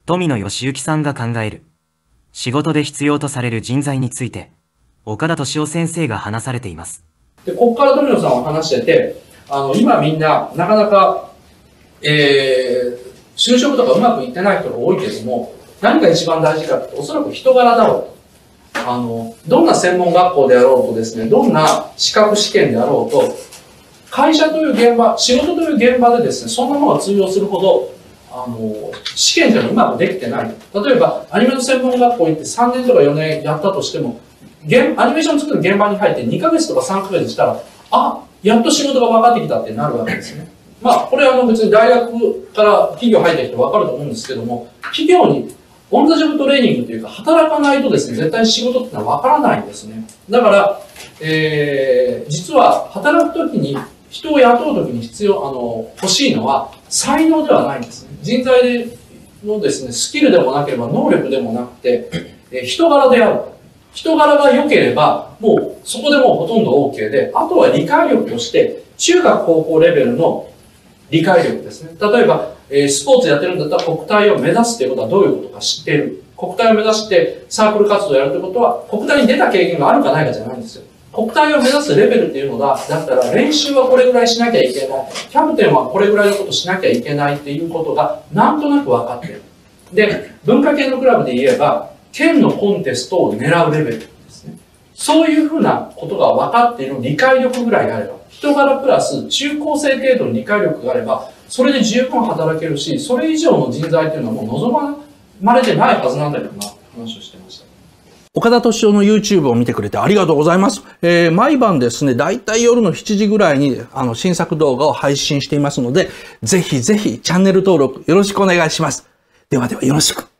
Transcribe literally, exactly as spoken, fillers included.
富野義行さんが考える仕事で必要とされる人材について岡田敏夫先生が話されています。 で、ここから富野さんは話してて、あの、今みんななかなか、えー、就職とかうまくいってない人が多いけども、何が一番大事かっておそらく人柄だろうと。あの、どんな専門学校であろうとですね、どんな資格試験であろうと、会社という現場、仕事という現場でですね、そんなものが通用するほど、あの、試験じゃうまくできてない。例えば、アニメの専門学校行ってさんねんとかよねんやったとしても、現アニメーション作る現場に入ってにかげつとかさんかげつしたら、あ、やっと仕事が分かってきたってなるわけですね。まあ、これはあの別に大学から企業入った人分かると思うんですけども、企業にオンザジョブトレーニングというか、働かないとですね、絶対仕事ってのは分からないんですね。だから、えー、実は働くときに、人を雇うときに必要、あの、欲しいのは才能ではないんですね。人材のですね、スキルでもなければ能力でもなくて、えー、人柄である。人柄が良ければ、もうそこでもうほとんど OK で、あとは理解力として、中学高校レベルの理解力ですね。例えば、えー、スポーツやってるんだったら国体を目指すっていうことはどういうことか知っている。国体を目指してサークル活動をやるってことは、国体に出た経験があるかないかじゃないんですよ。国体を目指すレベルっていうのが、だったら練習はこれぐらいしなきゃいけない。キャプテンはこれぐらいのことしなきゃいけないっていうことが、なんとなく分かっている。で、文化系のクラブで言えば、県のコンテストを狙うレベルですね。そういうふうなことが分かっている理解力ぐらいがあれば、人柄プラス中高生程度の理解力があれば、それで十分働けるし、それ以上の人材というのはもう望まれてないはずなんだよな、話をしてました。 岡田敏夫の YouTube を見てくれてありがとうございます。えー、毎晩ですね、だいたい夜のしちじぐらいにあの新作動画を配信していますので、ぜひぜひチャンネル登録よろしくお願いします。ではではよろしく。